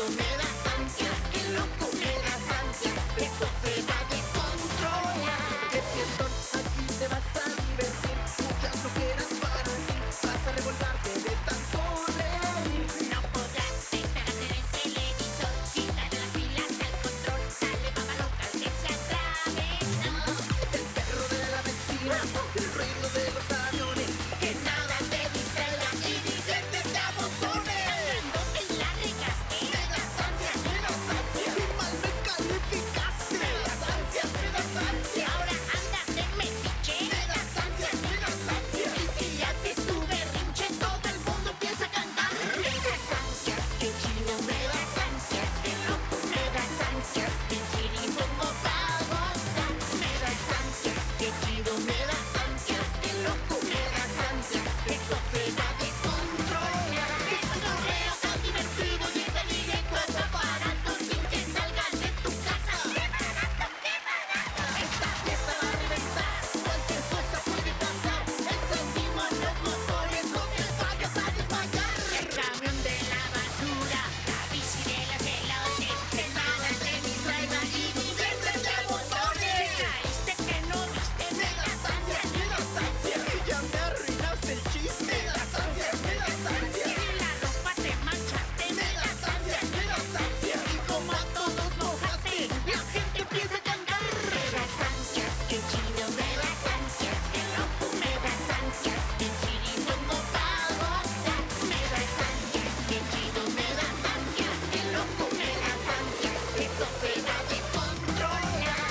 chido me das ansias, qué loco me das ansias, esto se va a descontrolar. Qué fiestón, aquí te vas a divertir, muchas loqueras para ti, vas a revolvarte de tanto reír. No podrás estar a ver el televisor, quitar las pilas al control, dale mamá loca que se atravesó. El perro de la vecina, el ruido de los aviones, que nada te distraiga y diviértete a montones. ¿Dónde la regaste? Me das ansias, y mal me calificaste. Me das ansias, ahora andas de metiche. Me das ansias, y si haces tu berrinche, todo el mundo empieza a cantar. Me das ansias, qué chido, me das ansias, qué loco, me das ansias, qué chirimbombo pa' gozar. Me das ansias, qué chido, me das ansias, qué loco, me das ansias, esto se va a descontrolar. Es un torneo tan divertido y de directo a tu aparato sin que salgas de tu casa. ¡Qué barato, qué barato! Esta fiesta va a reventar, cualquier cosa puede pasar. Encendimos los motores, no te vayas a desmayar. El camión de la basura, la bici de los elotes, que nada te distraiga y diviértete a montones. Caíste que no viste, me das ansias, y ya me arruinaste el chiste. Me das ansias, y la ropa te manchaste, me das ansias, y como a todos mojaste, la gente empieza a cantar. Me das ansias, qué chido, me das ansias, qué loco, me das ansias, qué chirimbombo pa' gozar. Me das ansias, qué chido, me das ansias, qué loco, me das ansias, esto se va a descontrolar.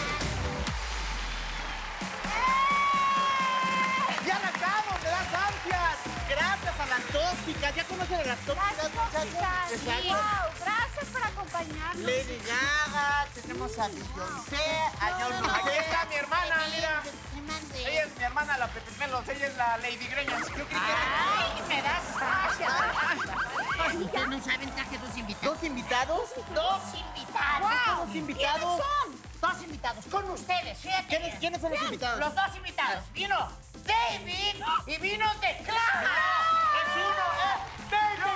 ¡Ya arrancamos! ¡Me das ansias! Gracias a las tóxicas. ¿Ya conocen a las tóxicas, Las tóxicas, sí. Exacto. Wow, gracias por acompañarnos. Lady Gaga, tenemos a Beyoncé, a John Mayer. Aquí está mi hermana, mira. ¿Qué mande? Ella es mi hermana, la Pepe Melos. Ella es la Lady Greñas. Yo creí que era... ¡Ay, me das ansias! Ustedes no saben, traje dos invitados. ¿Dos invitados? Dos invitados. Wow. ¿Dos invitados? ¿Quiénes son? Dos invitados, con ustedes, fíjate. ¿Quiénes son los invitados? Los dos invitados. Vino David y vino The Clown. Es uno, David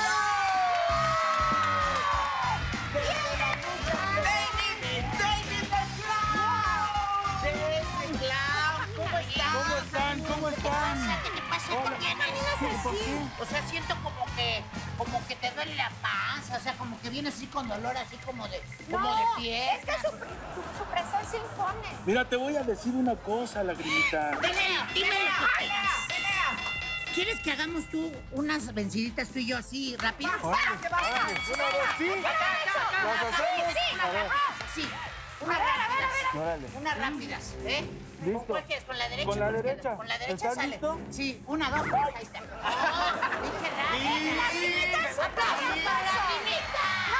Clown. ¿Cómo están? ¿Qué te pasa? ¿Por qué no así? O sea, siento como que te duele la panza, o sea, como que vienes así con dolor, así como de piel. Es que su presencia impone. Mira, te voy a decir una cosa, lagrimita. Dime lo que quieras. ¿Quieres que hagamos tú unas venciditas tú y yo así rápidas? ¿Sí? ¿Las hacemos? A ver. Sí, unas rápidas. Órale. Unas rápidas, ¿eh? Listo. ¿Con cuál quieres? ¿Con la derecha? Con la o izquierda? derecha. Con la derecha ¿Estás sale. listo? Sí, una, dos, tres, ahí está. Dije rápido. ¡Lagrimitas! ¡Aplausos para Lagrimita!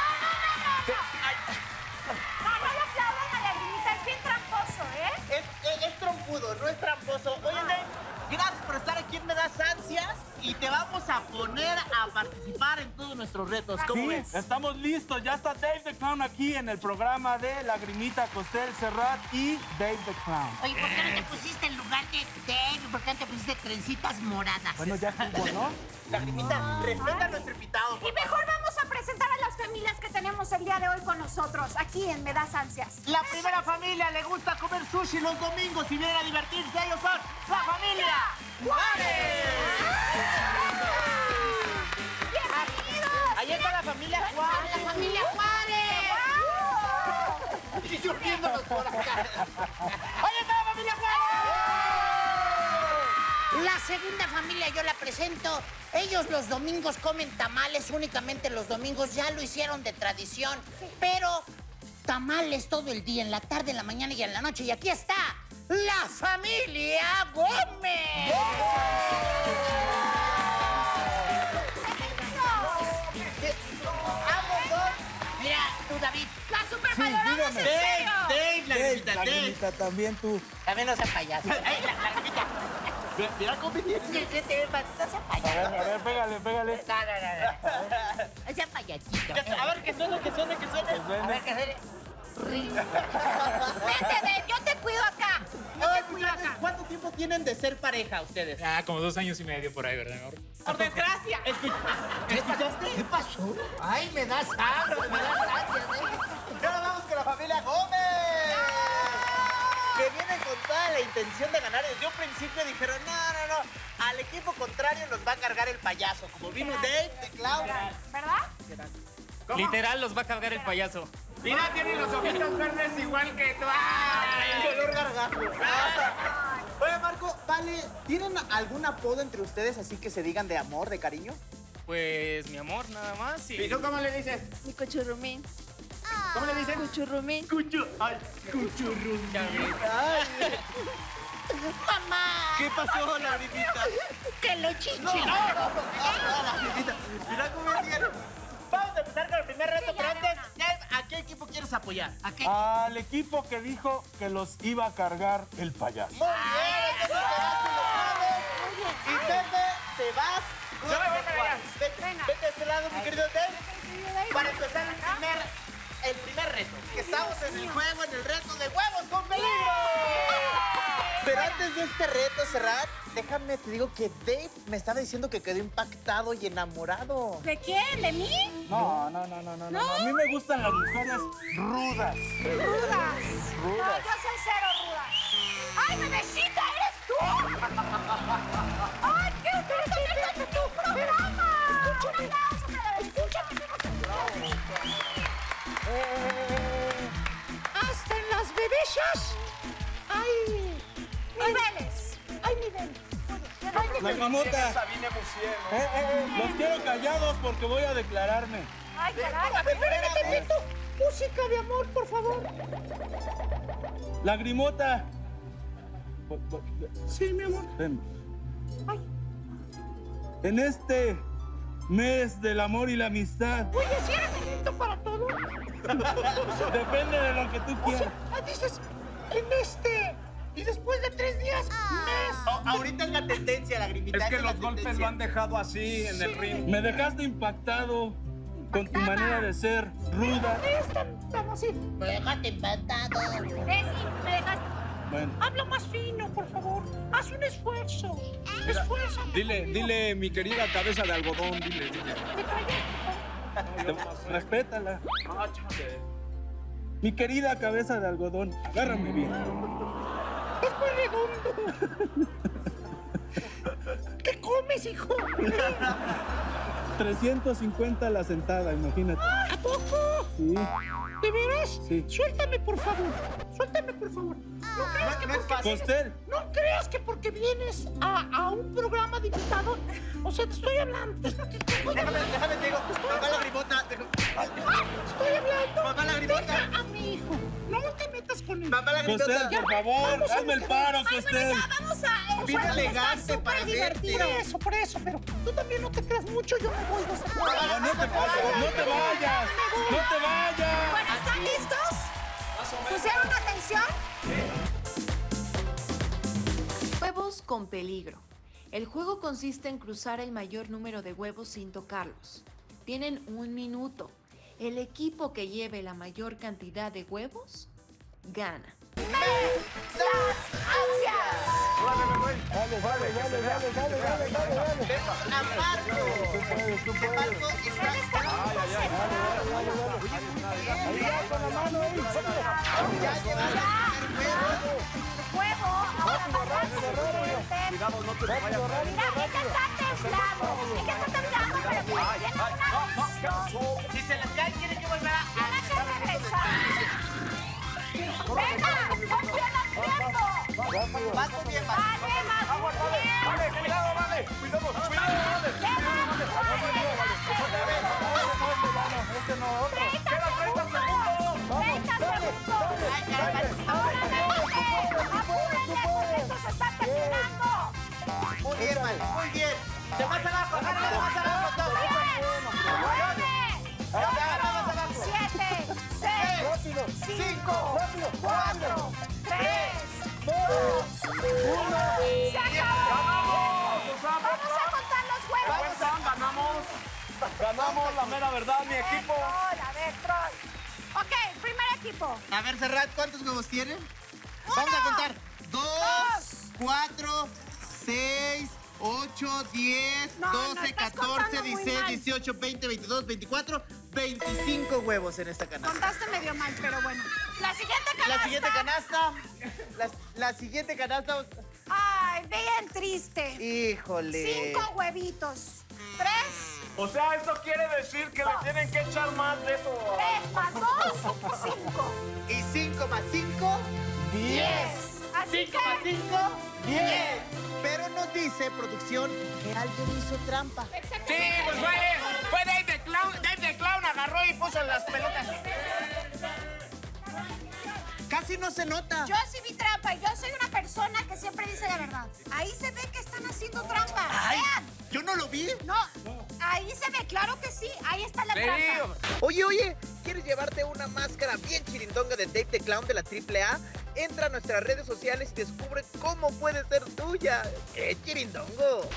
No le aplaudan a Lagrimita, es bien tramposo, ¿eh? Es trompudo, no es tramposo. Oye, Dave, gracias por estar aquí en Me Das Ansias y te vamos a poner a participar en todos nuestros retos. ¿Cómo Sí, ves? estamos listos. Ya está Dave the Clown aquí en el programa de Lagrimita, Costel, Serrat y Dave the Clown. Oye, ¿por qué no te pusiste en lugar de Dave? ¿Por qué no te pusiste trencitas moradas? Bueno, ya estuvo, ¿no? Lagrimita, respeta a nuestro invitado. Y mejor vamos a presentar a las familias que tenemos el día de hoy con nosotros, aquí en Me Das Ansias. La primera familia le gusta comer sushi los domingos y vienen a divertirse. Ellos son la familia Juárez. ¡Bienvenidos! Ahí está la familia Juárez. ¡La familia Juárez! Y yo viéndolos por acá. ¡Ahí está la familia Juárez! La segunda familia yo la presento. Ellos los domingos comen tamales, únicamente los domingos. Ya lo hicieron de tradición, pero tamales todo el día, en la tarde, en la mañana y en la noche. Y aquí está la familia Gómez. Mira, tú, David. ¡La supervaloramos en serio! Dave, Lagrimita, Dave. Lagrimita, también tú. También no seas payaso. Ay, Lagrimita. Mira cómo viene. ¿Qué te pasa? No seas A payaso. ver, pégale, pégale. No seas payasito. A ver, que suene, que suene, que suene. A ver, ¿qué hacer? Vente, Dave, yo te cuido acá. Yo te cuido acá. ¿Cuánto tiempo tienen de ser pareja ustedes? Ah, como 2 años y medio por ahí, ¿verdad, amor? Por desgracia. ¿Escuchaste? ¿Qué pasó? Ay, me das hambre, me das ansias, Y ahora vamos con la familia Gómez. Que vienen con toda la intención de ganar. Desde un principio dijeron, no. Al equipo contrario nos va a cargar el payaso. Como vino Dave, de Clau. ¿Verdad? ¿Cómo? Literal los va a cargar el payaso. Mira, tienen los ojitos verdes igual que tú. El dolor gargajo. Oye, Marco, vale, ¿tienen algún apodo entre ustedes así que se digan de amor, de cariño? Pues mi amor, nada más. ¿Y tú cómo le dices? Mi cuchurrumín. ¿Cómo le dices? Cuchurrumín. Cuchurrum. Ya ves. ¡Mamá! ¿Qué pasó, Lagrimita? ¡Que lo chiche! No, Lagrimita. Mira cómo tiene. Vamos a empezar con el primer reto, pero antes, ¿a qué equipo quieres apoyar? ¿A qué? Al equipo que dijo que los iba a cargar el payaso. Muy bien, entonces te vas con los Gómez. Y Pepe, te vas con Yo me voy los para allá. Juárez. Vete a este lado, mi querido Dave. Para empezar el primer reto. Que estamos en el juego, en el reto de huevos con peligro. Pero antes de este reto, Serrat, déjame te digo que Dave me estaba diciendo que quedó impactado y enamorado. ¿De quién? ¿De mí? No. A mí me gustan las mujeres rudas. Rudas. No, yo soy cero ruda. ¡Ay, bebecita, eres tú! ¡Ay, qué bonito es tu programa! ¡Un aplauso para escúchame! ¡Hasta en las bebechas! ¡Ay! ¡Niveles! ¡Hay niveles! La mamota. Los quiero callados porque voy a declararme. ¡Ay, caray! ¡Espérame tantito! ¡Música de amor, por favor! Lagrimota. Sí, mi amor. Ven. Ay. En este mes del amor y la amistad, Oye, ¿si eres distinto para todo? depende de lo que tú quieras. Dices, en este... Y después de 3 días, mes. Ahorita es la tendencia, Lagrimita. Es que esa la los golpes tendencia. lo han dejado así en el ring. Me dejaste impactado con tu manera de ser ruda. Es tan así. Me dejaste empatado. Me dejas... Bueno, Habla más fino, por favor. Haz un esfuerzo. Esfuérzate. Dile, mi querida cabeza de algodón, dile. ¿Me callas? respétala. Mi querida cabeza de algodón, agárrame bien. Es muy redondo. ¿Qué comes, hijo? 350 la sentada, imagínate. ¿A poco? Sí. ¿De veras? Sí. Suéltame, por favor. Suéltame, por favor. No creas que No es fácil. Costel, No creas que porque vienes a un programa de invitado, o sea, te estoy hablando. Déjame, te digo. Mamá Lagrimota. Estoy hablando. Mamá Lagrimota. Deja a mi hijo. No te metas con él. Mamá Lagrimota. Costel, por favor, Vamos a hazme el lo que paro, vamos. Ay, Costel. bueno, ya, vamos a... Vine Está elegante súper para divertido. verte. Por eso, pero tú también no te creas mucho, yo me voy. No, no te vayas, no te vayas, no te vayas. Bueno, ¿están listos? ¿Pusieron atención? Huevos con peligro. El juego consiste en cruzar el mayor número de huevos sin tocarlos. Tienen 1 minuto. El equipo que lleve la mayor cantidad de huevos gana. Vemos a Marco. Marco está... Ya llevaron el primer huevo. Huevo, ahora Cuidado, no te vayas. Mira, ella está temblando. Ella está temblando, pero tiene una visión. Si se les cae, tienen que volver a... Tiene que regresar. ¡Venga! ¡No pierdas tiempo! Vas muy bien, Marco. ¡Vale, más bien! Vale, cuidado, vale. Cuidado, cuidado. Este no, otro. 30 segundos. 30 segundos. Ay, caramba. ¡Ahora apúrenle, porque esto se está terminando! Muy bien, Marco. Muy bien. De más abajo, agárrale de más abajo. Todo. 10, 9, 8, 7, 6, 5, 4, 3, 2, 1. ¡Se acabó! Vamos a contar los huevos. Ganamos la mera verdad, mi equipo. A ver, Troy. Ok, primer equipo. A ver, Serrat, ¿cuántos huevos tienen? Vamos a contar. 2, 4, 6, 8, 10, No, 12, estás 14, contando muy 16, mal. 18, 20, 22, 24, 25 huevos en esta canasta. Contaste medio mal, pero bueno. La siguiente canasta. La siguiente canasta. Ay, bien triste. Híjole. 5 huevitos. 3. O sea, eso quiere decir que le tienen que echar más de eso. 3 más 2, 5. Y 5 más 5, 10. Así 5 más que... 5, 10. Pero nos dice, producción, que alguien hizo trampa. Exactamente. Sí, pues fue Dave the Clown. Dave the Clown agarró y puso las pelotas. Casi no se nota. Yo sí vi trampa y yo soy una persona que siempre dice la verdad. Ahí se ve que están haciendo trampa. Ay, Vean. yo no lo vi. No, ahí se ve, claro que sí. Ahí está la trampa. Oye, ¿quieres llevarte una máscara bien chirindonga de Dave the Clown de la AAA? Entra a nuestras redes sociales y descubre cómo puede ser tuya. ¡Qué chirindongo!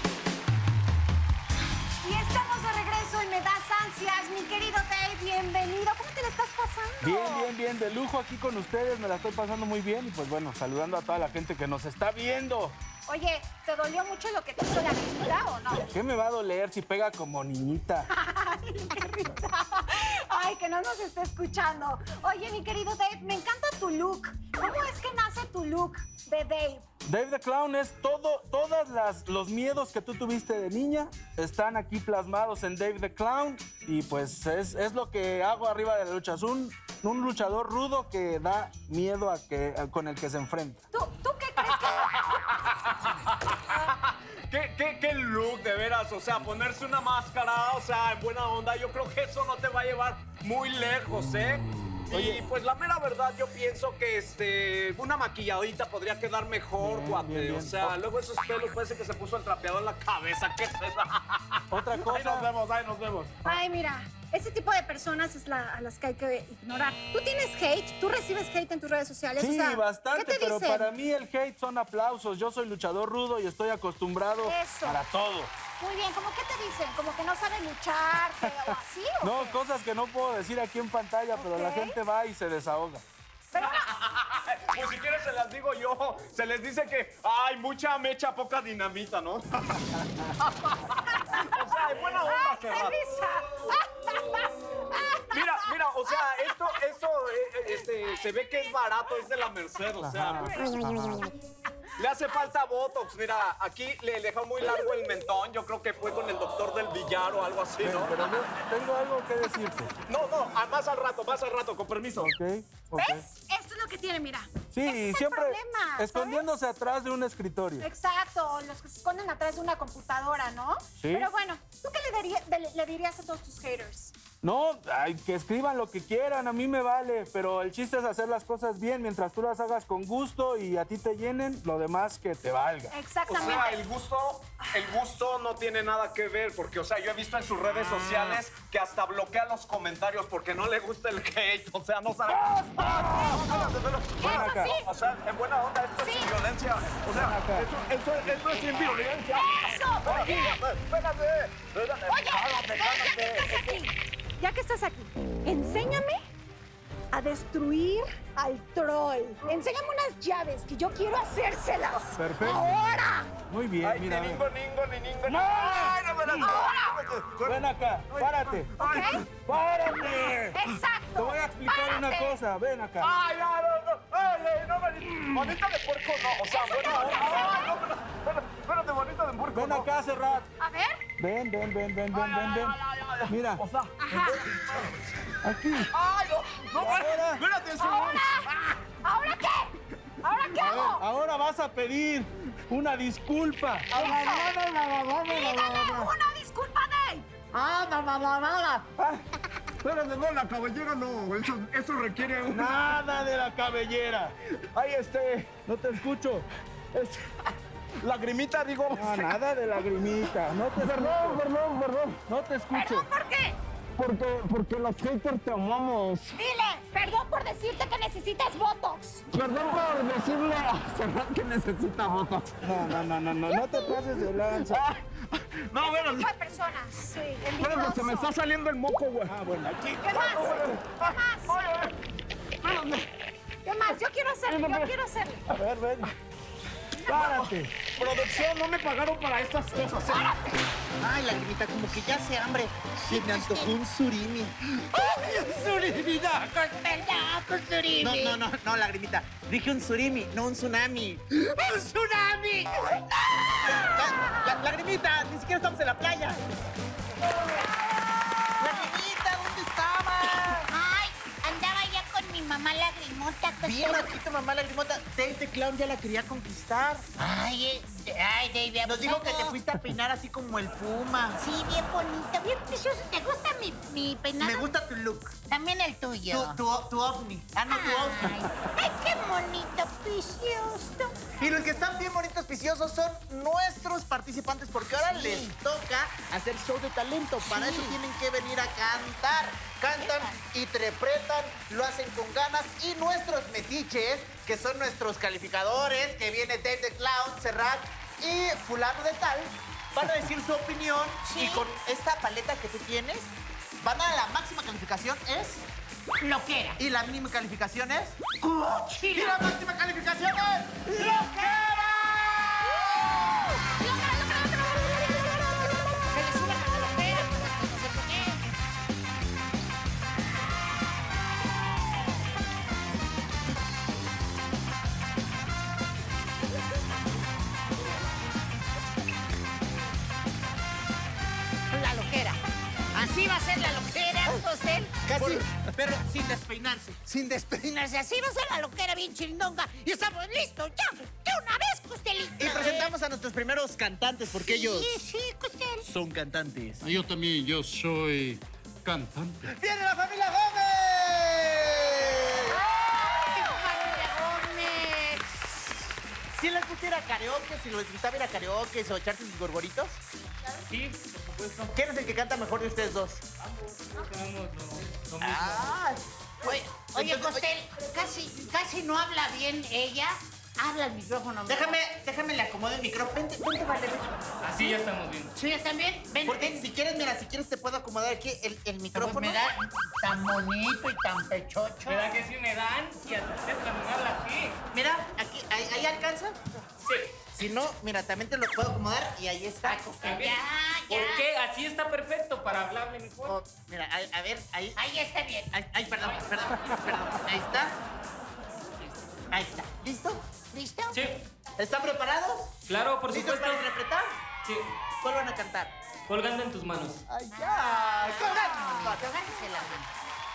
Y estamos de regreso y me das ansias, mi querido Dave. Bienvenido. ¿Cómo te la estás pasando? Bien, de lujo aquí con ustedes, me la estoy pasando muy bien y pues bueno, saludando a toda la gente que nos está viendo. Oye, ¿te dolió mucho lo que te hizo la grimita o no? ¿Qué me va a doler si pega como niñita? Ay, qué risa. Ay, que no nos esté escuchando. Oye, mi querido Dave, me encanta tu look. ¿Cómo es que nace tu look de Dave? Dave the Clown es todos los miedos que tú tuviste de niña están aquí plasmados en Dave the Clown y pues es lo que hago arriba de la lucha. Es un luchador rudo que da miedo con el que se enfrenta. ¿Tú qué crees ¿Qué look, de veras? O sea, ponerse una máscara, o sea, en buena onda, yo creo que eso no te va a llevar muy lejos, ¿eh? Oye. Y pues la mera verdad, yo pienso que una maquilladita podría quedar mejor, guate. bien. O sea, luego esos pelos parece que se puso el trapeador en la cabeza. ¿Qué es eso? Otra Ahí cosa. nos vemos. Ay, mira, ese tipo de personas es a las que hay que ignorar. ¿Tú tienes hate? ¿Tú recibes hate en tus redes sociales? Sí, O sea, bastante, ¿qué te pero dicen? para mí el hate son aplausos. Yo soy luchador rudo y estoy acostumbrado Eso. para todo. Muy bien, ¿cómo qué te dicen? ¿Como que no saben luchar o así? ¿O No, qué? cosas que no puedo decir aquí en pantalla, pero la Ok. gente va y se desahoga. Pero Pues si quieres se las digo yo. Se les dice que hay mucha mecha, poca dinamita, ¿no? O sea, en buena onda, ¡ay, qué Serrat. risa! Mira, o sea, esto se ve que es barato, es de la Merced, o sea. Le hace falta Botox, mira, aquí le dejó muy largo el mentón, yo creo que fue con el doctor del billar o algo así, ¿no? Pero yo tengo algo que decirte. No, más al rato, con permiso. ¿Ok? ¿Ves? Esto es lo que tiene, mira. Sí, Ese es siempre el problema, ¿sabes? escondiéndose atrás de un escritorio. Exacto, los que se esconden atrás de una computadora, ¿no? Sí. Pero bueno, ¿tú qué le dirías a todos tus haters? No, ay, que escriban lo que quieran, a mí me vale, pero el chiste es hacer las cosas bien mientras tú las hagas con gusto y a ti te llenen, lo demás que te valga. O Exactamente. sea, el gusto no tiene nada que ver, porque, o sea, yo he visto en sus redes sociales que hasta bloquea los comentarios porque no le gusta el hate, o sea, no sabe. Ven acá. sí. O sea, en buena onda, esto es Sí. sin violencia. O sea, acá. esto es sin violencia. ¡Eso! Oye, Espérate. oye, ya que estás aquí, enséñame a destruir al troll. Enséñame unas llaves que yo quiero hacérselas. Perfecto. ¡Ahora! Muy bien, Ay, mira. ni ven. ningo. ¡No! Ay, no, espérate. Ven acá, párate. ¿Ok? ¡Párate! Exacto. Te voy a explicar una Párate. cosa, ven acá. Ay, no. Ay, no, bonita de puerco no. O sea, buena onda. Ay, no, espérate, bonita de puerco. Ven no. acá, Serrat. A ver. Ven. Ay. Mira, O sea, Ajá. aquí. ay, no, Ahora. espérate, eso. ¿Ahora qué? ¿Ahora qué A ver, hago? ahora vas a pedir una disculpa. Dígame una disculpa, Dave. Espérate, no, la cabellera no. Eso requiere una. Nada de la cabellera. Ay, No te escucho. lagrimita, digo. No, nada de lagrimita. No te escucho. Perdón. No te escucho. ¿Perdón por qué? Porque los haters te amamos. Dile, perdón por decirte que necesitas Botox. Perdón por decirle a Serrat que necesita Botox. No te pases de lanza. No, Ese bueno, tipo de personas. Sí, espérate, se me está saliendo el moco, güey. Ah, bueno, aquí. ¿Qué más? ¿Qué más? ¿Qué más? Yo quiero hacerlo, A ver, ven. ¡Párate! Producción, no me pagaron para estas cosas. Ay, Lagrimita, como que ya hace hambre. Se me antojó un surimi. ¡Ay, un surimi! No, Lagrimita. Dije un surimi, no un tsunami. ¡Un tsunami! Lagrimita, ni siquiera estamos en la playa. Lagrimita, ¿dónde estabas? Ay, andaba ya con mi mamá Lagrimota. Bien aquí tu mamá Lagrimota. Dave the Clown ya la quería conquistar. Ay, Dave, Nos dijo que te fuiste a peinar así como el puma. Sí, bien bonito, bien precioso. ¿Te gusta mi peinado? Me gusta tu look. También el tuyo. Tu ovni. Ah, no, tu ovni. Ay, qué bonito, precioso. Y los que están bien bonitos, preciosos, son nuestros participantes, porque ahora les toca hacer show de talento. Para eso tienen que venir a cantar. Cantan, interpretan, lo hacen con ganas. Y nuestros metiches, que son nuestros calificadores, que viene Dave the Clown, Serrat y fulano de tal, van a decir su opinión. Sí. Y con esta paleta que tú tienes, van a la máxima calificación es... Loquera. Y la mínima calificación es... Cochina. ¡Y la máxima calificación es... ¡Loquera! Se le sube a la loquera, no sé por qué. La loquera. Así va a ser la loquera, José. Casi, pero sin despeinarse. Sin despeinarse, así va a ser la loquera bien chirindonga. Y estamos listos ya, de una vez, Costelito. Y presentamos a nuestros primeros cantantes, porque ellos Sí, Costel. son cantantes. Yo también, yo soy cantante. ¡Viene la familia Gómez! Si les gusta ir a karaoke, si les gustaba ir a karaoke o echarse sus gorgoritos, Sí, por supuesto. ¿quién es el que canta mejor de ustedes dos? Tenemos lo mismo. Ah, Oye, entonces, Costel, casi no habla bien ella. Habla al micrófono. déjame le acomodo el micrófono. Vente, vale. Así ya estamos bien. ¿Sí, están bien? Ven, Porque ven. si quieres, mira, si quieres te puedo acomodar aquí el micrófono. Me da tan bonito y tan pechocho. ¿Verdad que sí me dan? Y hasta usted caminar así. Mira, aquí, ahí alcanza. Sí. Si no, mira, también te lo puedo acomodar y ahí está. También. Ya. ¿Por qué? Así está perfecto para hablarle mejor. Oh, mira, a ver, ahí. Ahí está bien. Ay, perdón. Ahí está. Ahí está. ¿Listo? ¿Listo? Sí, ¿Están preparados? claro, por ¿Listos supuesto. para interpretar? Sí, ¿Cuál van a cantar? colgando en tus manos. ¡Ay, ya! Agárrese la mano.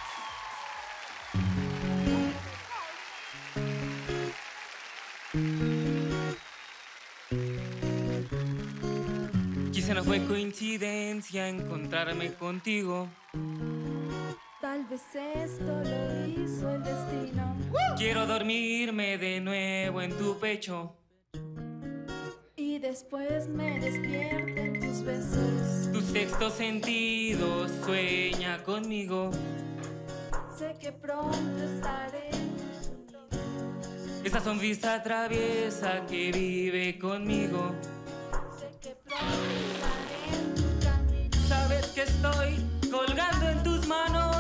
Quizá no fue coincidencia encontrarme contigo. Tal vez esto lo hizo el destino. Quiero dormirme de nuevo en tu pecho. Y después me despierto en tus besos. Tu sexto sentido sueña conmigo. Sé que pronto estaré unidos. Esa sonrisa traviesa que vive conmigo. Sé que pronto estaré en tu camino. Sabes que estoy colgando en tus manos.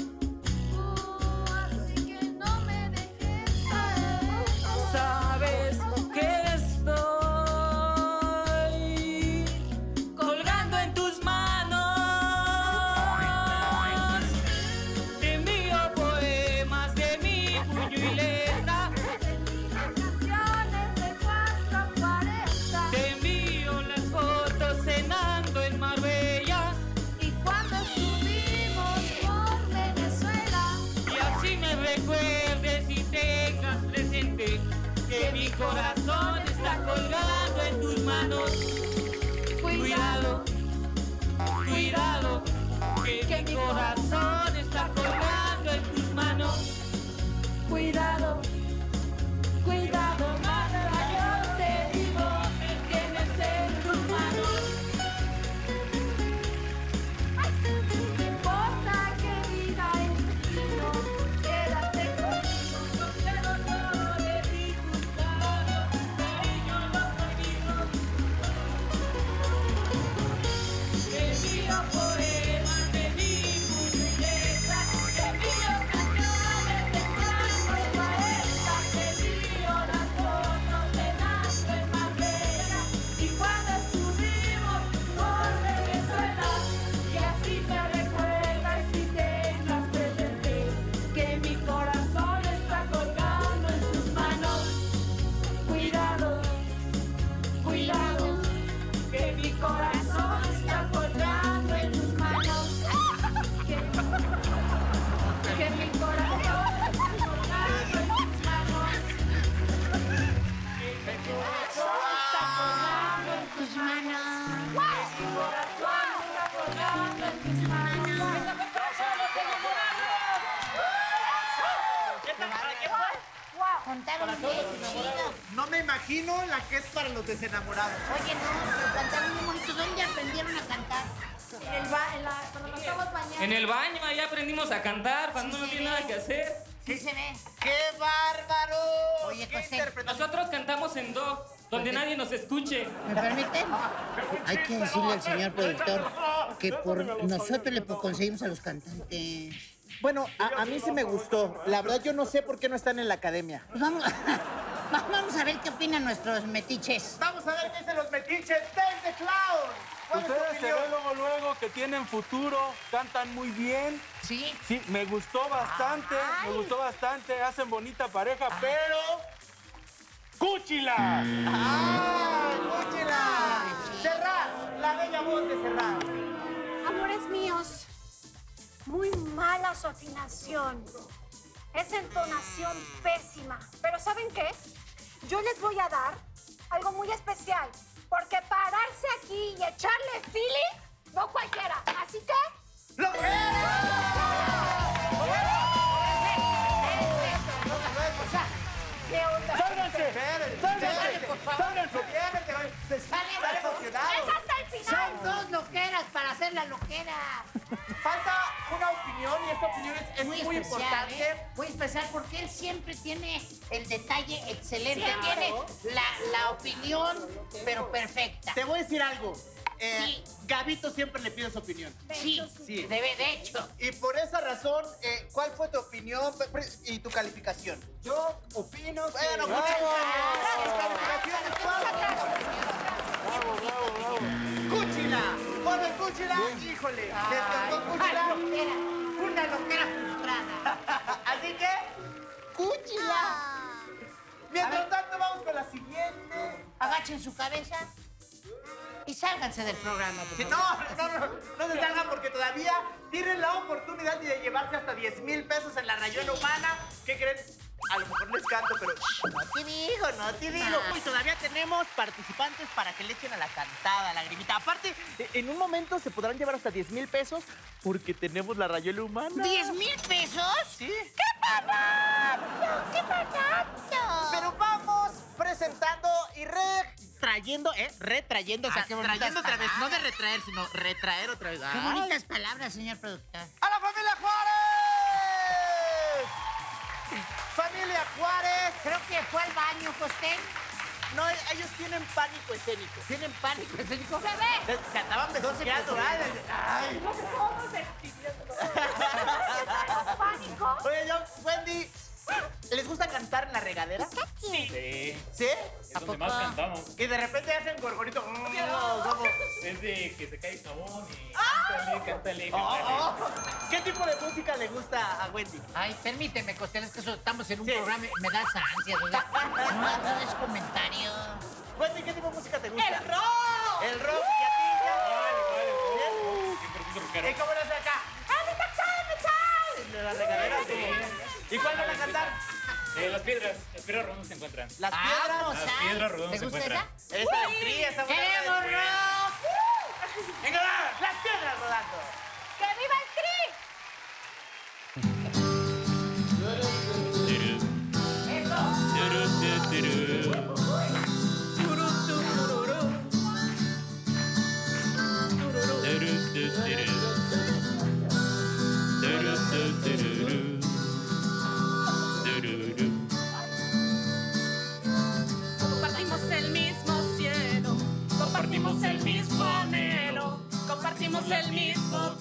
Así que no me dejes caer. Sabes que estoy colgando en tus manos. Te envío poemas de mi puño y letra. Canciones de 440. Te envío las fotos cenando en Marbella. Y cuando estuvimos por Venezuela. Y así me recuerdes y tengas presente que mi corazón está colgando en tus manos. Cuidado, cuidado, que mi corazón está colgando en tus manos. Cuidado, cuidado, mata, yo te digo, me tienes en tus manos. No importa que diga el destino, quédate conmigo, yo quiero todo de ti, tus labios, cariño, lo prohibido. Te envío poemas de mi puño y letra. Contaron bien, chido. No me imagino la que es para los desenamorados. Oye, no, pero cantaron muy bonito. ¿Dónde aprendieron a cantar? Cuando nos estamos bañando. En el baño, allá aprendimos a cantar cuando no tiene nada que hacer. Sí se ve. ¡Qué bárbaro! Oye, ¿Qué José, interpretación? Nosotros cantamos en do, donde nadie nos escuche. ¿Me permiten? Hay que decirle al señor productor que por nosotros le conseguimos a los cantantes. Bueno, a mí sí me gustó. La verdad, yo no sé por qué no están en la academia. Pues vamos a ver qué opinan nuestros metiches. Vamos a ver qué dicen los metiches. Dave the Clown. ¿Cuál es tu Ustedes se opinión? ven luego que tienen futuro, cantan muy bien. ¿Sí? Sí, me gustó bastante, hacen bonita pareja, pero... ¡Cúchila! ¡Ay, Cúchila! Serrat, la bella voz de Serrat. Amores míos, muy mala su afinación. Esa entonación pésima. Pero ¿saben qué? Yo les voy a dar algo muy especial. Porque pararse aquí y echarle feeling, no cualquiera. Así que... ¡Lo ¿Qué onda? ¡Sálganse! ¡Sálganse! por favor. ¡Sálganse! Están emocionados. ¡Es hasta el final! Son dos loqueras para hacer la loquera. Falta una opinión y esta opinión es muy especial, importante. Muy especial porque él siempre tiene el detalle excelente. Siempre. Tiene la opinión, pero perfecta. Te voy a decir algo. Sí. Gabito siempre le pide su opinión. Sí, Sí. de hecho. Y por esa razón, ¿cuál fue tu opinión y tu calificación? Yo opino que... Bueno, muchas gracias. Calificaciones, ¡Cúchila! ¡Ponme Cúchila! ¡Híjole! ¡Le tocó Cúchila! Una loquera frustrada. Así que, ¡Cúchila! Mientras tanto, vamos con la siguiente. Agachen su cabeza y sálganse del programa. por Sí, favor. no se salgan porque todavía tienen la oportunidad de llevarse hasta 10,000 pesos en la rayuela humana. ¿Qué creen? A lo mejor les canto, pero no te digo. Y todavía tenemos participantes para que le echen a la cantada, a la grimita. Aparte, en un momento se podrán llevar hasta 10,000 pesos porque tenemos la rayuela humana. ¿10,000 pesos? Sí. ¡Qué barato! ¡Qué barato! Pero vamos presentando y retrayendo, retrayendo, o sea, qué bonitas trayendo otra vez, no de palabras. retraer, sino retraer otra vez. ¡Qué Ay. bonitas palabras, señor productor! ¡A la familia Juárez! ¡Familia Juárez! Creo que fue al baño, Costel. No, ellos tienen pánico escénico. ¿Tienen pánico escénico? ¡Se ve! Se andaban besuqueando. Ay. ¿Cómo se pánico? Oye, Wendy, ¿les gusta cantar en la regadera? Sí. ¿Sí? Es donde más cantamos. Y de repente hacen gorgorito. Es de que se cae el jabón y cántale. ¿Qué tipo de música le gusta a Wendy? Ay, permíteme, Costel, es que estamos en un Sí. programa y me das ansias, o sea, no es comentario. Wendy, ¿qué tipo de música te gusta? ¡El rock! El rock. ¿Y a ti? ¿Y cómo lo hace acá? En la regadera. ¿Y cuál van a cantar? Las piedras rodantes se encuentran. Las piedras. Vamos, Las ¿ah? piedras rodantes ¿Te se gusta encuentran. esa? Esa de Free, esa buena. ¡Queremos rock! ¡Venga, va! ¡Las piedras rodando! ¡Que viva el Tri! Compartimos el mismo cielo, compartimos el mismo anhelo, compartimos el mismo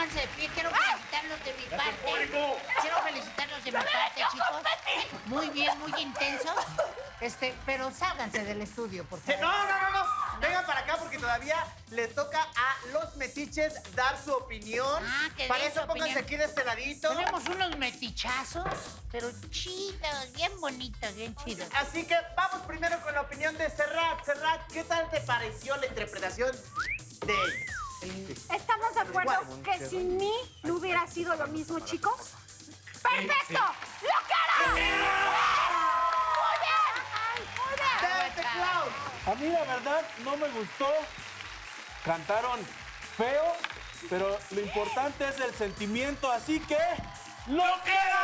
pónganse de pie. Quiero felicitarlos de mi parte. Quiero felicitarlos de mi parte, chicos. Muy bien, muy intensos. Pero sálganse del estudio, por favor. No. Vengan para acá porque todavía le toca a los metiches dar su opinión. Que para den eso su pónganse opinión. aquí de este ladito. Tenemos unos metichazos, pero chidos, bien bonitos, bien chidos. Así que vamos primero con la opinión de Serrat. Serrat, ¿qué tal te pareció la interpretación de ellos? ¿Estamos de acuerdo que sin mí no hubiera sido lo mismo, chicos? ¡Perfecto! ¡Loquera! ¡Muy bien! ¡Muy bien! A mí la verdad no me gustó. Cantaron feo, pero lo importante es el sentimiento, así que ¡loquera!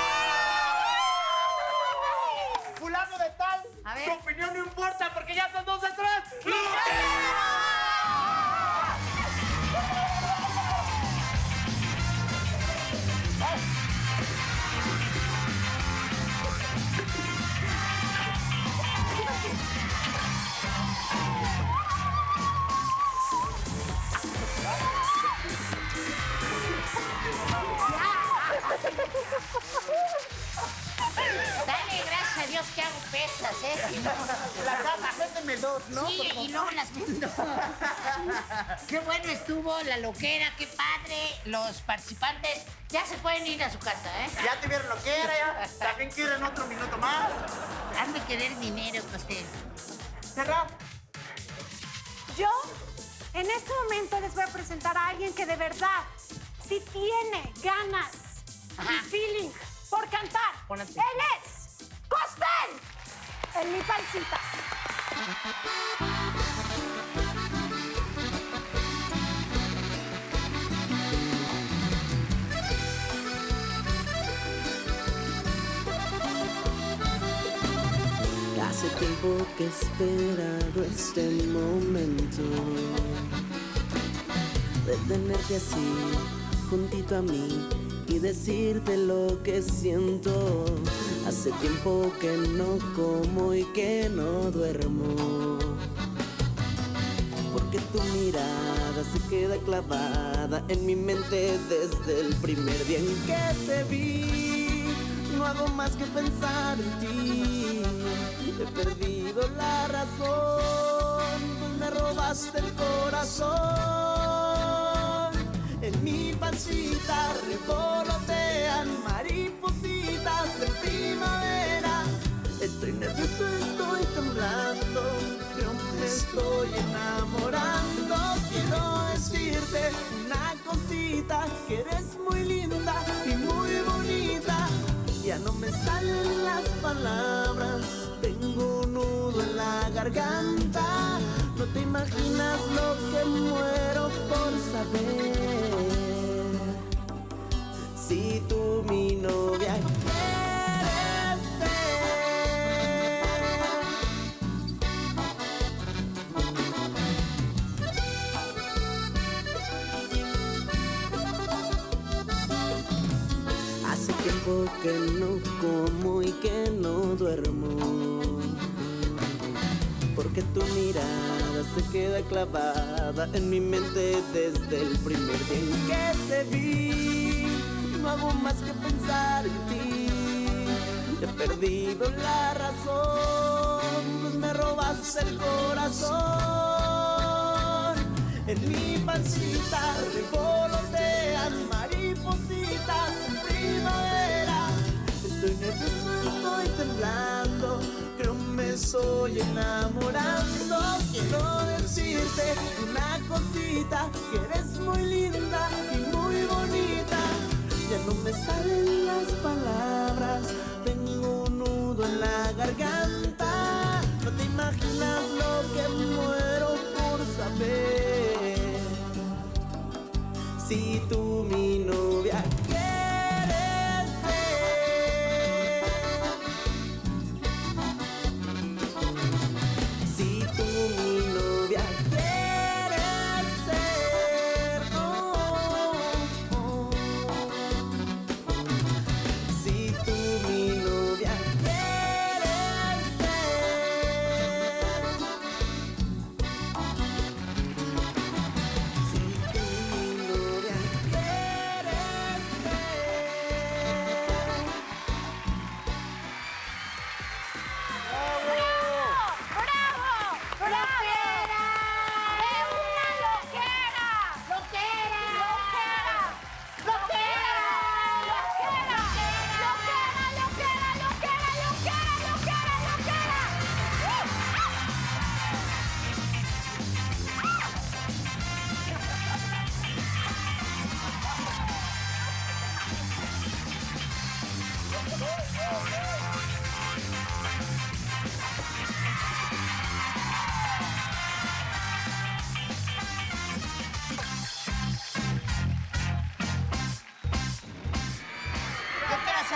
Fulano de tal, A ver. tu opinión no importa porque ya son 2 de 3. Dale, gracias a Dios que hago pesas, Si no... La casa, méteme 2, ¿no? Sí, y luego las vendo. Qué bueno estuvo, la loquera, qué padre. Los participantes ya se pueden ir a su casa, Ya te vieron loquera, ya. También quieren otro minuto más. Han de querer dinero, usted. Serrat. Yo, en este momento, les voy a presentar a alguien que de verdad sí tiene ganas y feeling por cantar. Él es Cospel en mi pancita. Hace tiempo que he esperado este momento de tenerte así, juntito a mí y decirte lo que siento. Hace tiempo que no como y que no duermo, porque tu mirada se queda clavada en mi mente desde el primer día en que te vi. No hago más que pensar en ti. He perdido la razón, pues me robaste el corazón. En mi pancita revolotean maripositas de primavera. Estoy nervioso, estoy temblando, yo me estoy enamorando. Quiero decirte una cosita, que eres muy linda y muy bonita. Ya no me salen las palabras, tengo un nudo en la garganta. No te imaginas lo que muero por saber. Si tú mi novia quieres ser. Hace tiempo que no como y que no duermo, porque tu mirada se queda clavada en mi mente desde el primer día en que te vi. No hago más que pensar en ti. He perdido la razón, pues me robaste el corazón. En mi pancita revolotean maripositas en primavera. Estoy nervioso, estoy temblando, creo me estoy enamorando. Quiero decirte una cosita, que eres muy linda y muy bonita. Ya no me salen las palabras, tengo un nudo en la garganta. No te imaginas lo que muero por saber. Si tú mi novia quieres ser. Si tú mi novia quieres ser. Si tú mi novia quieres ser. Si tú mi novia quieres ser.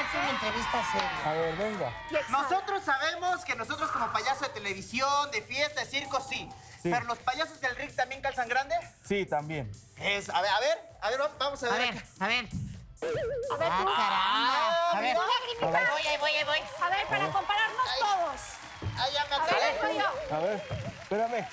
hacer una entrevista seria. A ver, venga. Nosotros sabemos que nosotros como payaso de televisión, de fiesta, de circo, sí. Sí. Pero los payasos del rig también calzan grande. Sí, también. A ver, vamos a ver. A ver. A ver, tú. Caramba. A ver. Lagrimita. Ahí voy. A ver, para compararnos todos. Ay, ya me A ver, atoré. estoy yo. A ver, espérame.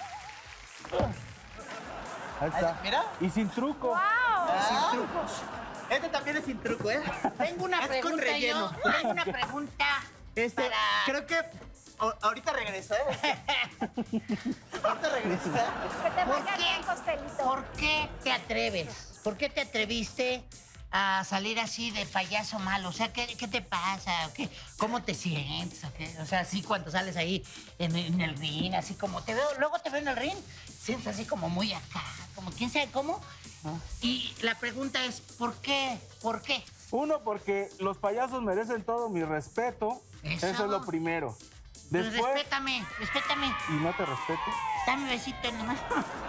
Ahí está. Mira. Y sin truco. ¡Wow! Sin trucos. Este también es sin truco, ¿eh? Tengo una Es con pregunta yo. relleno. Tengo una pregunta para... Creo que ahorita regresa, ¿eh? Ahorita regresa. Que te vaya bien, Costelito. ¿Por qué te atreves? ¿Por qué te atreviste a salir así de payaso malo? O sea, ¿qué te pasa? ¿Cómo te sientes? ¿O qué? O sea, así cuando sales ahí en el ring, así como te veo, luego te veo en el ring, sientes así como muy acá, como quién sabe cómo. Y la pregunta es, ¿por qué? ¿Por qué? Uno, porque los payasos merecen todo mi respeto. Eso. Eso es lo primero. Pues Después... respétame. ¿Y no te respeto? Dame un besito nomás.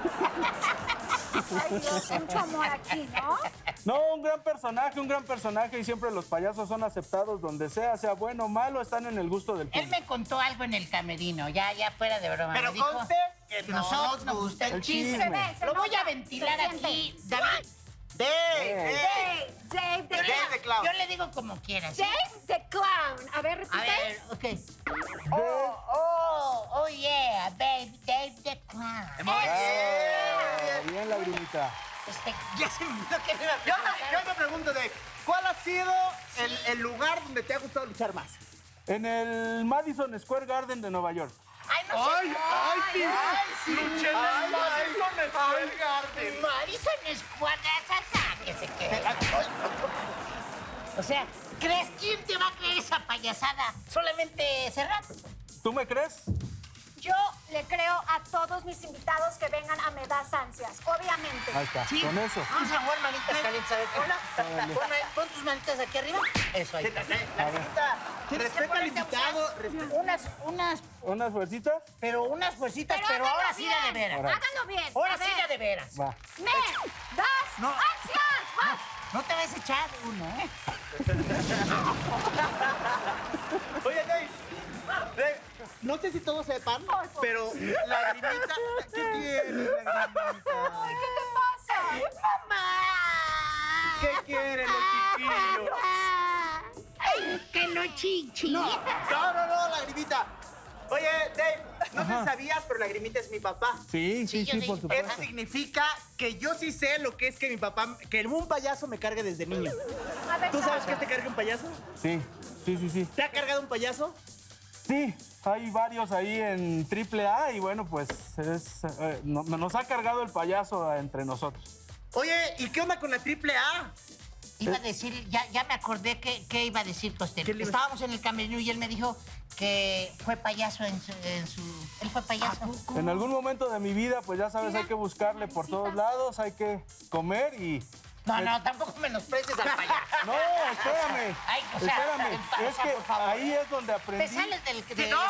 Ay, Dios, mucho amor aquí, ¿no? No, un gran personaje y siempre los payasos son aceptados donde sea bueno o malo, están en el gusto del Él público. me contó algo en el camerino, ya fuera de broma. Pero me dijo conste que no nosotros nos gusta el chisme. Se ve, se Lo voy a nota, ventilar se siente. aquí, David. Dave the Dave the Clown. Yo le digo como quieras. ¿sí? Dave the Clown. A ver, repite. A ver, ok. Oh, yeah, babe, Dave the Clown. Bien, Lagrimita. Ya se me olvidó que me iba a preguntar. Yo me pregunto, Dave, ¿cuál ha sido el lugar donde te ha gustado luchar más? En el Madison Square Garden de Nueva York. Ay, no sé. sí. Luché en el Madison Square Garden. Madison Square Garden, que se quede. O sea, ¿crees quién te va a creer esa payasada? Solamente cerrar. ¿Tú me crees? Yo le creo a todos mis invitados que vengan a Me Das Ansias, obviamente. Ahí está, Sí. con eso. Vamos a jugar manitas calientes, a ver. Órale. Pon tus manitas aquí arriba. Eso, ahí está. Respeta al invitado. Unas fuercitas? Pero unas fuercitas, pero háganlo ahora sí bien. de veras. Órale. Háganlo bien. Ahora A sí ver. ya de veras. Va. Me Das Ansias. ¡Va! No te vas a echar uno, ¿eh? Oye, Dave, no sé si todos sepan, pero Lagrimita... ¿Qué tiene, Lagrimita? Ay, ¿qué te pasa? ¡Mamá! ¿Qué quieren los chiquillos? ¡Ay, que no chichi! No, Lagrimita. Oye, Dave, no sé si sabías, pero Lagrimita es mi papá. Sí, por Eso supuesto. significa que yo sí sé lo que es que mi papá, que un payaso me cargue desde niño. A ver, ¿Tú sabes qué te carga un payaso? Sí. ¿ ¿Te ha cargado un payaso? Sí, hay varios ahí en AAA y bueno, pues nos ha cargado el payaso entre nosotros. Oye, ¿y qué onda con la AAA? Iba a decir, ya me acordé que iba a decir Costello. ¿Qué le iba a- Estábamos en el camerino y él me dijo que fue payaso en su... Él fue payaso. En algún momento de mi vida, pues ya sabes, hay que buscarle por todos lados, hay que comer y... No, tampoco menosprecies al payaso. No, espérame. Ay, o sea, Es que por favor. ahí es donde Te aprendí. sales del...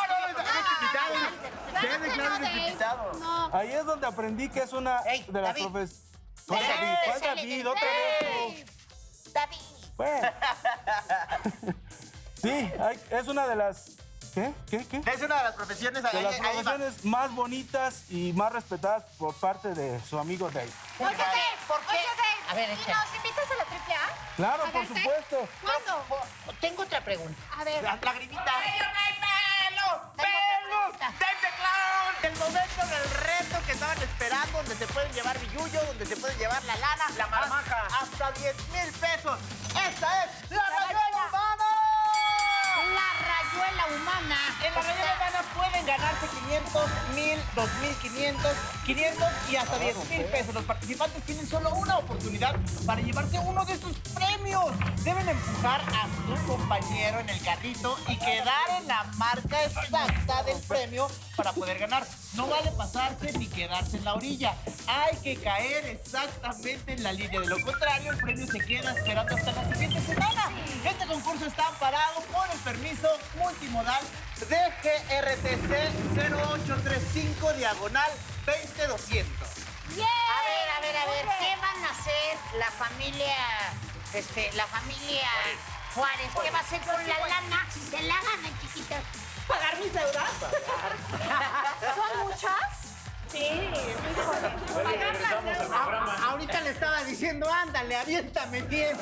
No. Ahí es donde aprendí que es una Ey, de las David. profesiones. Te sales ¿Cuál David? Otra vez. David. Bueno. Sí, es una de las... ¿Qué? Es una de las profesiones... De las ahí va. profesiones más bonitas y más respetadas por parte de su amigo Dave. Oye, Dave, ¿Por qué? Oye, Dave, A ver, ¿y échale. nos invitas a la AAA? Claro, ¿A por verte? supuesto. ¿Cuándo? Tengo otra pregunta. A ver. Lagrimita. ¡Pelos! ¡Dave the Clown! El momento del reto que estaban esperando, donde se pueden llevar billullo, donde se pueden llevar la lana. La marmaja. Hasta 10,000 pesos. Esta es la rayuela humana. La rayuela humana. En la rayuela humana pueden ganarse 500, 1000, 2500, 500 y hasta 10,000 pesos. Los participantes tienen solo una oportunidad para llevarse uno de estos premios. Deben empujar a su compañero en el carrito y quedar en la marca exacta del premio para poder ganar. No vale pasarse ni quedarse en la orilla. Hay que caer exactamente en la línea. De lo contrario, el premio se queda esperando hasta la siguiente semana. Este concurso está amparado por el permiso multimodal de GRTC 0835 diagonal 20200. A ver, ¿qué van a hacer la familia Juárez, ¿qué va a hacer con la lana si se la ganan, chiquita? ¿Pagar mis deudas? ¿Son muchas? Sí. Ahorita le estaba diciendo, ándale, aviéntame bien.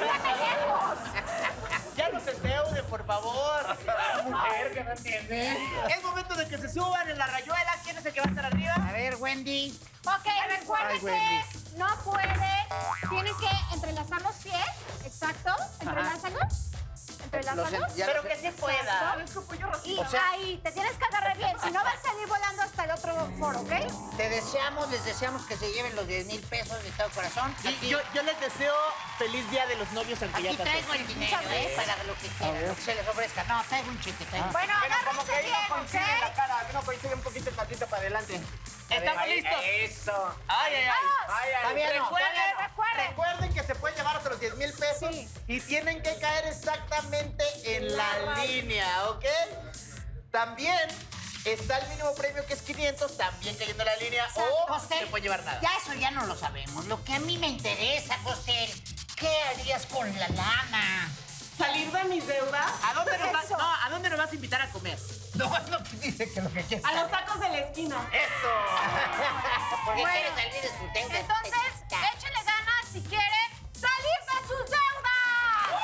Ya no se endeude, por favor. Mujer que no entiende. Es momento de que se suban en la rayuela. ¿Quién es el que va a estar arriba? A ver, Wendy. Ok, recuerden que no puede. Tienen que entrelazar los pies. Exacto. Entrelázalos. Entrelázalos. Pero que se pueda. Y ahí, te tienes que agarrar bien. Si no, vas a salir volando hasta el otro foro, ¿ok? Les deseamos que se lleven los 10,000 pesos de todo corazón. Y yo les deseo feliz día de los novios, aunque ya Aquí pasó. traigo el dinero, para lo que quieran, lo que se les ofrezca. No, traigo un cheque, traigo. Bueno, Como agárrense que bien, no coincide ¿ok? la cara, que no coincide un poquito el patito para adelante. ¿Estamos Ay, listos? Eso. Ay, ay, ay. Vamos. Ay, ay. Todavía no, Recuerden que se pueden llevar hasta los 10,000 pesos y tienen que caer exactamente en la línea, ¿ok? También está el mínimo premio que es 500, también cayendo en la línea, o Costel, no se puede llevar nada. Ya eso ya no lo sabemos. Lo que a mí me interesa, Costel, ¿qué harías con la lana? ¿Salir de mis deudas? ¿A dónde nos vas a invitar a comer? No, es lo que dice que lo que quieres. A los tacos de la esquina. ¡Eso! Porque Bueno, quiere salir de su deuda. Entonces, échenle ganas si quieren salir de sus deudas.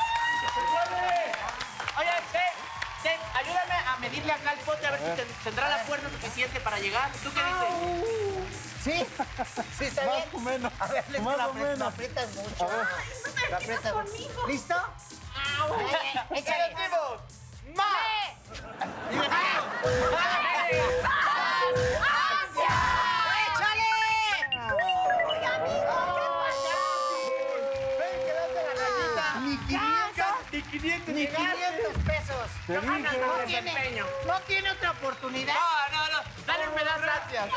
Oye, ayúdame a medirle acá al pote a ver si tendrá la fuerza suficiente para llegar. ¿Tú qué dices? Sí, sí, está Más bien. o menos. A ver, es Más que o menos. lo aprietas mucho. A ver. Lo aprietas mucho. ¿Listo? Échale. ¡Decimos! ¡Más! ¡Y decimos! ¡Échale! Oye, amigo, ¿qué pasó? ¡Ven, quedaste en la rayita! Ni 500. ¡Ni 500! Ni 500 pesos. Te dije. No tiene otra oportunidad. No. Dale un pedazo de ansias.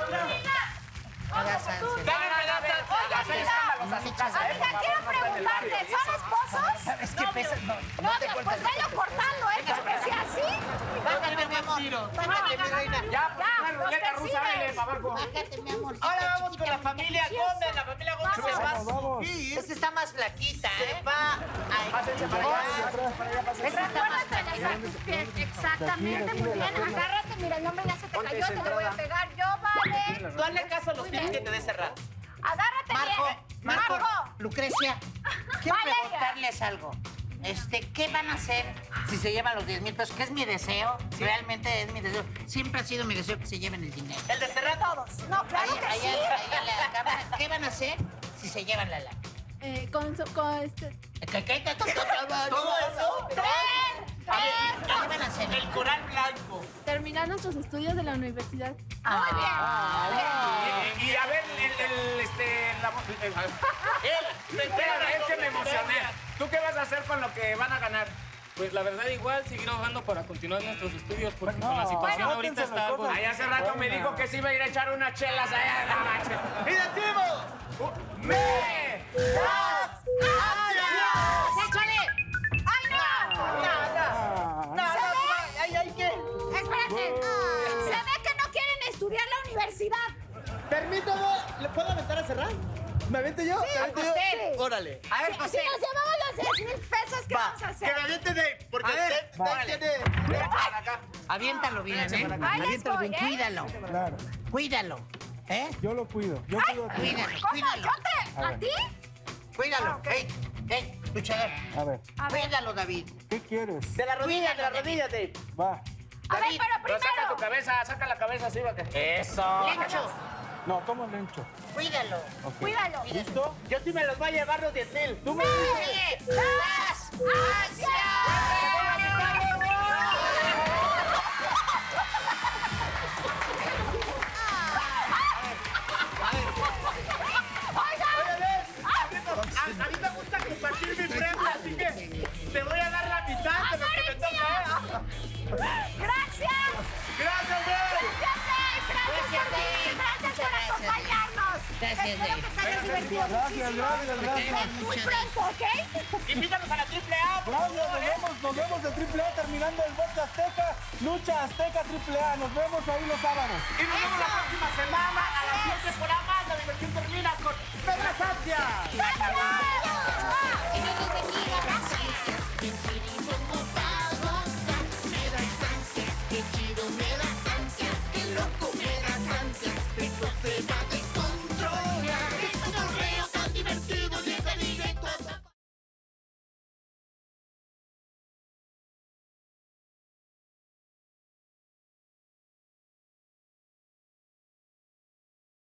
Me das ansias. Dale un pedazo de ansias. Amiga, quiero preguntarte, ¿son esposos? ¿Sabes qué pesas? No, pues velo cortando, porque si así... Bájate, mi amor. Bájate, mi reina. Ya, pues Ya, una ruleta los rusa, dale, para abajo. Bájate, mi amor. Ahora vamos con la familia Gómez. La familia Gómez se va a Vamos. subir. Esta está más flaquita, Se ¿eh? va a... Pásense para allá. Esta está más Recuerda entrelazar tus pies, exactamente, muy bien. Agárrate, mira, el nombre ya se te cayó, te lo voy a pegar yo, vale. Tú hazle caso a los Muy tips bien. que te dé cerrar. Agárrate bien. Marco, Marco. Lucrecia, quiero Valeria. preguntarles algo. ¿Qué van a hacer si se llevan los 10,000 pesos? Que es mi deseo, realmente es mi deseo. Siempre ha sido mi deseo que se lleven el dinero. ¿El de cerrar? Todos. No, claro que Ahí sí. en la cámara, ¿qué van a hacer si se llevan la lana? Con este... ¿Todo eso? ¿Qué van a hacer? El coral blanco. Terminar nuestros estudios de la universidad. Muy bien. Y a ver, espérame, es que me emocioné. ¿Tú qué vas a hacer con lo que van a ganar? Pues la verdad igual, seguir ahorrando para continuar nuestros estudios, porque con la situación bueno, ahorita está algo... cosas. Ahí hace rato me dijo que se iba a ir a echar unas chelas allá en la noche. ¡Y decimos! ¡Me! ¡Échale! ¡Ay, no! ¡Ay, qué! Espérate. Se ve que no quieren estudiar la universidad. Permítame, ¿le puedo aventar a cerrar? ¿Me aviento yo? Sí, ¿Me aviento yo? usted. Órale. A ver, Si José. nos llevamos los 10,000 pesos, ¿qué vamos a Que me hacer? aviente Dave, porque A ver, Dave tiene... acá. Aviéntalo bien, ¿eh? Ahí les Aviéntalo voy, bien, ¿eh? cuídalo. Claro. Cuídalo. ¿Eh? Yo lo cuido. Yo cuido a ti. Cuídalo, ¿Cómo? cuídalo. ¿Yo te? ¿A ti? Cuídalo. ok. Hey, luchador. A ver, Cuídalo, David. ¿qué quieres? De la rodilla, Dave. Va. A ver, David, pero Saca tu primero. cabeza, saca la cabeza así, va que... ¡Eso! Lencho, No, toma lencho. cuídalo. Ok. Cuídalo. ¿Listo? Yo sí me los voy a llevar los 10,000. Tú me dices. ¡Las ansias! A mí me gusta compartir mi premio, así que te voy a dar la mitad de lo que me toca. ¡Gracias! ¡Gracias, Dave! Gracias por acompañarnos. Gracias, Espero Dave. que te hayas divertido Gracias, muchísimo. gracias. Muy pronto, ¿ok? Invítanos a la AAA, por Gracias, favor, nos vemos en AAA terminando el box Azteca. Lucha Azteca AAA. Nos vemos ahí los sábados. Y nos vemos la próxima semana a las 7 por más. La diversión termina con Pedro Sánchez.